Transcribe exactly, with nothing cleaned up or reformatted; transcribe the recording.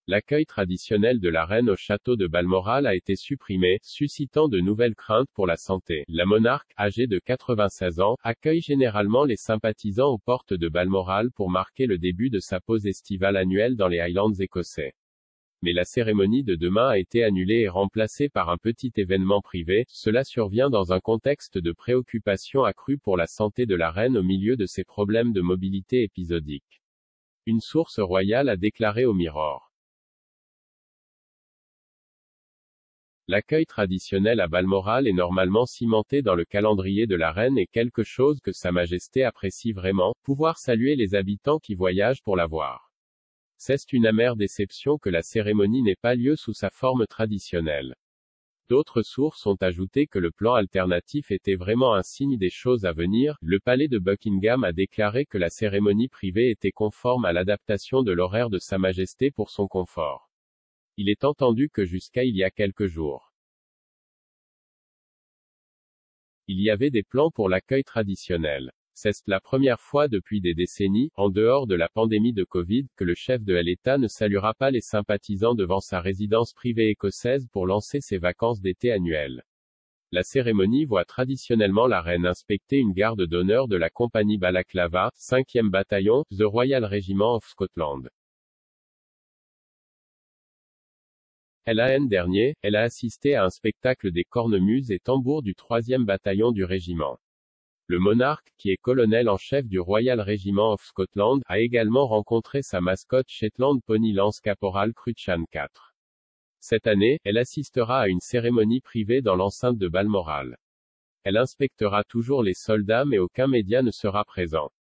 L'accueil traditionnel de la reine au château de Balmoral a été supprimé, suscitant de nouvelles craintes pour la santé. La monarque, âgée de quatre-vingt-seize ans, accueille généralement les sympathisants aux portes de Balmoral pour marquer le début de sa pause estivale annuelle dans les Highlands écossais. Mais la cérémonie de demain a été annulée et remplacée par un petit événement privé. Cela survient dans un contexte de préoccupation accrue pour la santé de la reine au milieu de ses problèmes de mobilité épisodiques. Une source royale a déclaré au Mirror. L'accueil traditionnel à Balmoral est normalement cimenté dans le calendrier de la reine et quelque chose que Sa Majesté apprécie vraiment, pouvoir saluer les habitants qui voyagent pour la voir. C'est une amère déception que la cérémonie n'ait pas lieu sous sa forme traditionnelle. D'autres sources ont ajouté que le plan alternatif était vraiment un signe des choses à venir. Le palais de Buckingham a déclaré que la cérémonie privée était conforme à l'adaptation de l'horaire de Sa Majesté pour son confort. Il est entendu que jusqu'à il y a quelques jours, il y avait des plans pour l'accueil traditionnel. C'est la première fois depuis des décennies, en dehors de la pandémie de Covid, que le chef de l'État ne saluera pas les sympathisants devant sa résidence privée écossaise pour lancer ses vacances d'été annuelles. La cérémonie voit traditionnellement la reine inspecter une garde d'honneur de la compagnie Balaclava, cinquième bataillon, The Royal Regiment of Scotland. L'an dernier, elle a assisté à un spectacle des cornemuses et tambours du troisième bataillon du régiment. Le monarque, qui est colonel en chef du Royal Regiment of Scotland, a également rencontré sa mascotte Shetland Pony Lance Caporal Cruikshank quatre. Cette année, elle assistera à une cérémonie privée dans l'enceinte de Balmoral. Elle inspectera toujours les soldats mais aucun média ne sera présent.